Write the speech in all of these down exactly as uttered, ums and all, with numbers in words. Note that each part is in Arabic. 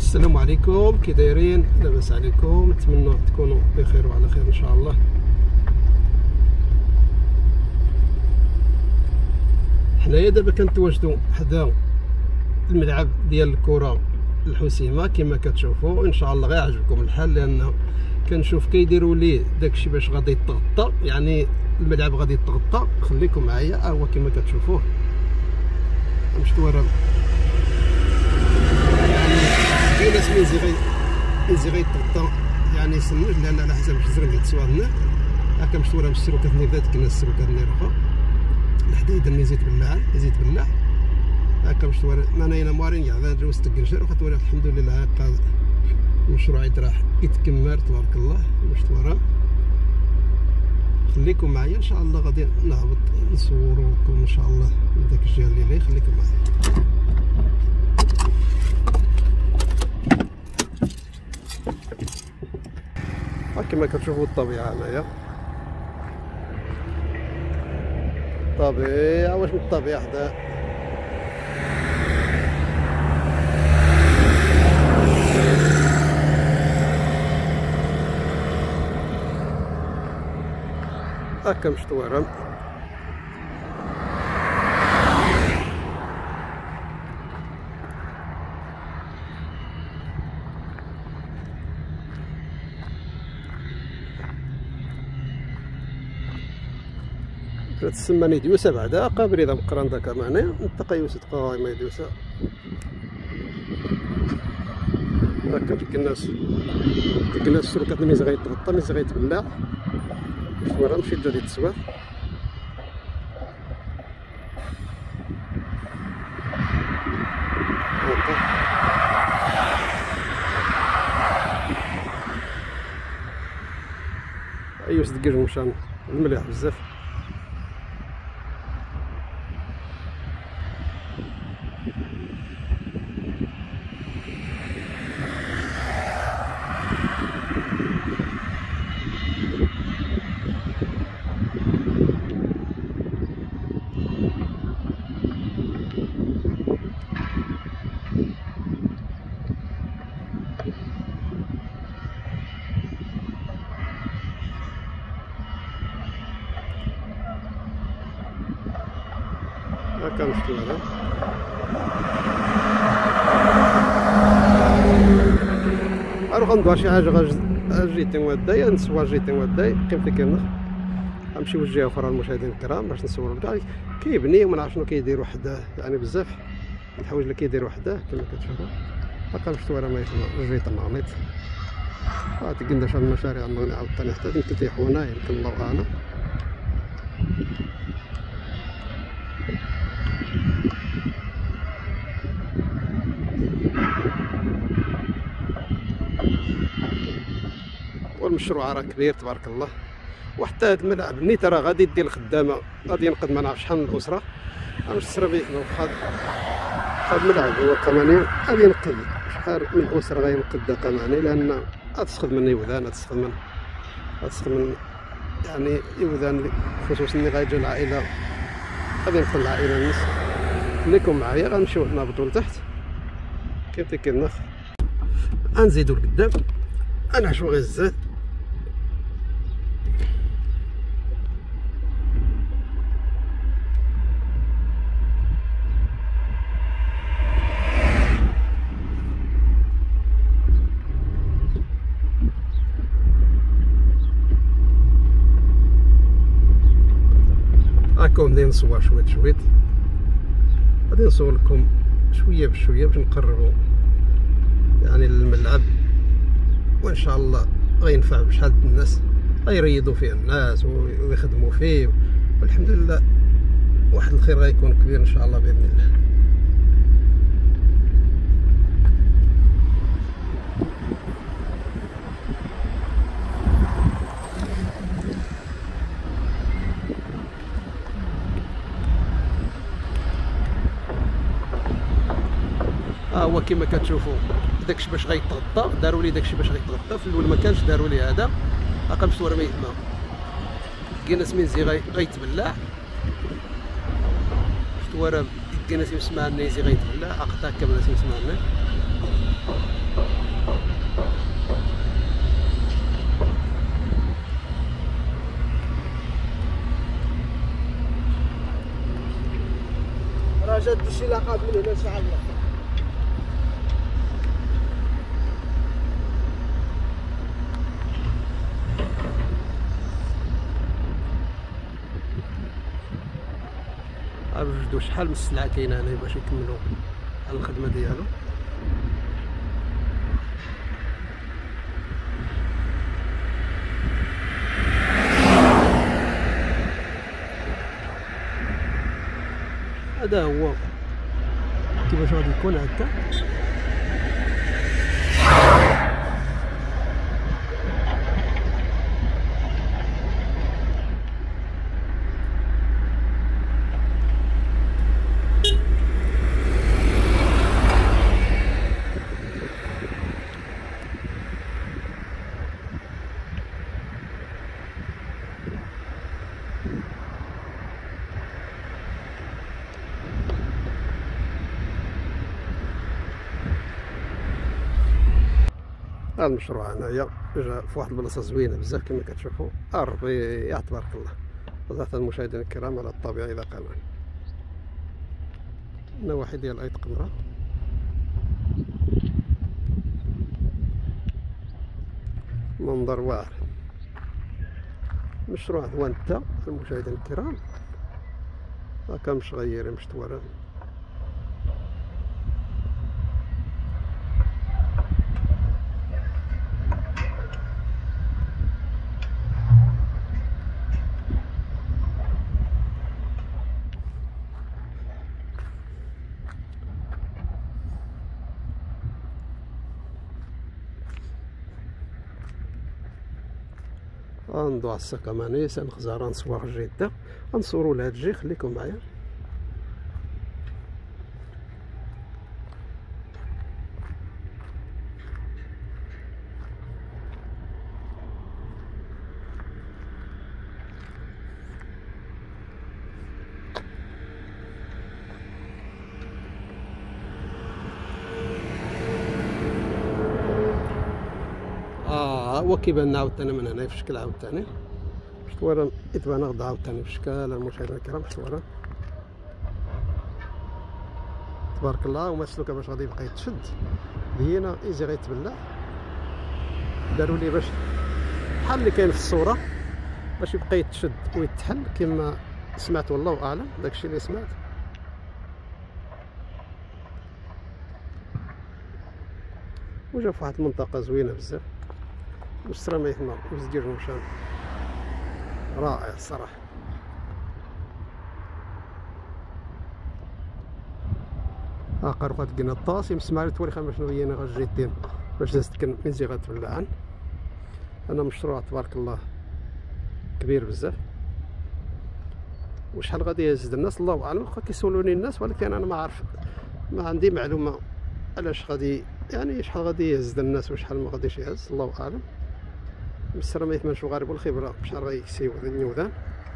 السلام عليكم، كي دايرين؟ لاباس عليكم؟ نتمنى تكونوا بخير وعلى خير ان شاء الله. حنايا دابا كنتواجدوا حدا الملعب ديال الكره الحسيمه كما كتشوفوا. ان شاء الله غيعجبكم الحال، لان كنشوف كيديروا ليه داكشي باش غادي يتغطى، يعني الملعب غادي يتغطى. خليكم معايا، ها هو كما كتشوفوه مشتوره. كاين ناس ميزي غي ميزي غيتغطى يعني سنج، لان على حسب الجزر اللي تسوى لنا. هاكا مشتوره باش السروكات النير ذات كنا السروكات النير اخرى الحديد اللي زيت بلاع زيت بلاع. هاكا مشتوره مانايا انا موارين كاع هذا جوز تقنشر وخا الحمد لله. هاكا المشروع راح يتكمل تبارك الله. مشتوره خليكم معايا ان شاء الله، غادي نهبط نصوروكم ان شاء الله من داك الجهه اللي لي. خليكم معايا. كما كتشوفوا الطبيعه هنايا، طبيعه واش من الطبيعه حدا. هاكا مشتوره تسمى نيديوسا بعدا قابل اذا مقران داك معني نتقى يوسف قاي ما يديوسا. هاكا ديك الناس ديك الناس السلوكات ميزي غيتغطى ميزي غيتبلع. مشواره مشيت جا تسوى. يوسف دكيج مشان المليح بزاف. هاكا مشتوره اروح ندوى شي حاجه غاجيتين وداي نسوا جيتين وداي قيمتي كامله. غنمشيو لجهه اخرى المشاهدين الكرام باش نصوروا لكم كيبني وما نعرف شنو كيديروا حداه، يعني بزاف الحوايج اللي كيديروا حداه كما كتشوفوا. هاكا مشتوره ما يخلى جيت النغميط. هادي قلنا شحال من مشاريع نغني عاوتاني حتى يمكن تيحونا، يمكن الله اعلم. والمشروع راه كبير تبارك الله. وحتى هاد الملعب نيت راه غادي يدي الخدامه، غادي ينقذ ما نعرف شحال من الاسره. باش تسرى بيه هاد هاد الملعب هو كمان غادي ينقذ شحال من اسره غينقذ كمان، لان غتسخد من يوذان غتسخد من غتسخد من يعني يوذان، خصوصا اللي غيجي العائله غادي ينقذ العائله الناس. خليكم معايا غنمشيو نهبطوا لتحت كيف كيف غنزيدو لقدام. انا شو غير الزاد هاكم بدينا نصور شويه شويه. غادي نصور لكم شويه بشويه باش نقربوا يعني للملعب، وان شاء الله غينفع بشحال من الناس غيريضوا فيه الناس ويخدموا فيه، والحمد لله واحد الخير غيكون كبير ان شاء الله باذن الله. ها هو كما كتشوفوا داكشي باش غيتغطى، داروا لي داكشي باش غيتغطى. في الاول ما كانش داروا لي هذا. هاكا مشتوره ما يهمها كاين ناس ميزي غيتبلع. مشتوره كاين ناس يسمع الناس غيتبلع عقد هكا ناس يسمع الناس. شي لقب من هنا شحال لقب. غنوجدو شحال من السلعه كاينه هنا باش يكملوا على الخدمه ديالو. هذا هو كيفاش غادي يكون هكا. هذا المشروع هنايا جا في واحد البلاصه زوينه بزاف كما كتشوفوا. ربي يا تبارك الله. وضعت المشاهدين الكرام على الطبيعه اذا قامان النواحي ديال ايت قمره. منظر واعر. مشروع هوانتا المشاهدين الكرام هكا مش غير مش توارد. غندوي على السكماني سان خزران صواغ جده. غنصوروا لهاد الجي خليكم معايا. اه هو كيبان عاوتاني من هنا في شكل عاوتاني. شتو راه يتبان غدا عاوتاني في شكل المشاهدين الكرام. شتو راه تبارك الله. وما سلوكه باش غادي يبقى يتشد لينا ايزي غيتبلع. داروا لي باش بحال اللي كاين في الصوره باش يبقى يتشد ويتحل كما سمعت والله اعلم. داكشي اللي سمعت. وجا في واحد المنطقه زوينه بزاف. مسترا ما يثمر وزدير مشان رائع الصراحه. اقرب هاد القناطاس يمسمع توري خمس شنو هي غا جيتين باش تسكن من زي غتبلعن. انا مشروع تبارك الله كبير بزاف. وشحال غادي يزيد الناس الله اعلم. واخا كيسولوني الناس ولكن انا ما عارف ما عندي معلومه علاش غادي يعني شحال غادي يهز الناس وشحال ما غاديش يهز الله اعلم. مسرا ما يثمنش الغريب والخبره شحال غيكسيو هذا النيوذان.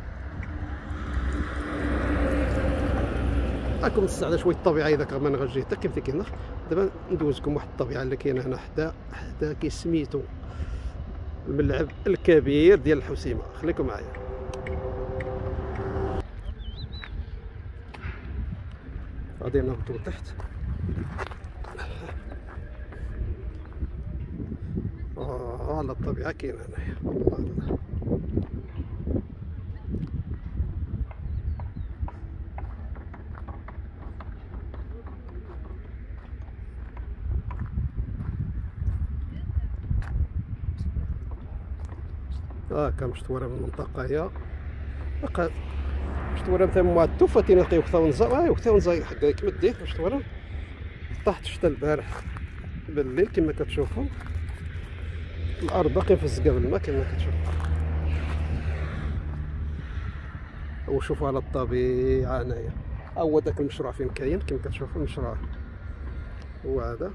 راكم نستعد شويه الطبيعه اذا كمان غنجي حتى كيف كاين. دابا ندوزكم واحد الطبيعه اللي كاينه هنا حدا حدا كيسميتو الملعب الكبير ديال الحسيمه. خليكم معايا. غادي نهبطو تحت. اه على الطبيعه كاينه هنايا الله الله. هاكا مشتوره من المنطقه هي بقى مشتوره مثلا مواتو فاتين لقيو كثا ونزا. اه كثا ونزا حدا كمديت مشتوره. طاحت شتا البارح بالليل كما كتشوفوا. الارض باقي مفزقه بالماء كما كتشوفوا. وشوفوا على الطبيعه هنايا. هو داك المشروع فين كاين كما كتشوفوا. المشروع هو هذا.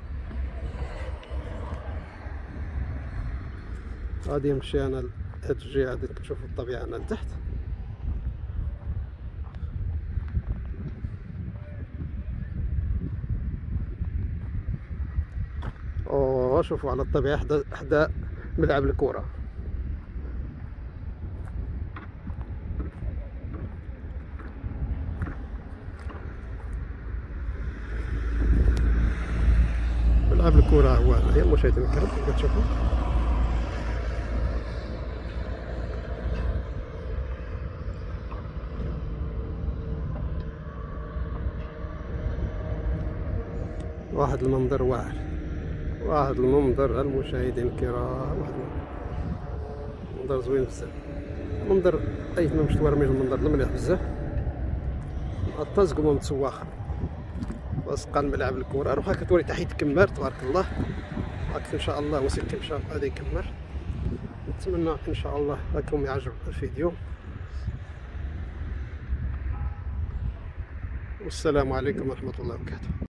غادي نمشي انا لهاد الجهه هادي كتشوفوا الطبيعه هنا لتحت. او شوفوا على الطبيعه حدا حدا ملعب الكره. ملعب الكرة هو هنايا المشاهدين الكرام كما تشوفوا. واحد المنظر واعر، واحد المنظر المشاهدين الكرام، واحد المنظر زوين بزاف. منظر اي ما مشت ورا المنظر مليح بزاف، الطازق وما متسواخ وسقى الملعب الكرة. روح هاكا توري تحت كمار تبارك الله. هاك ان شاء الله وسيلة كمشى غادي يكمر. نتمنى ان شاء الله راكم يعجب الفيديو، والسلام عليكم ورحمة الله وبركاته.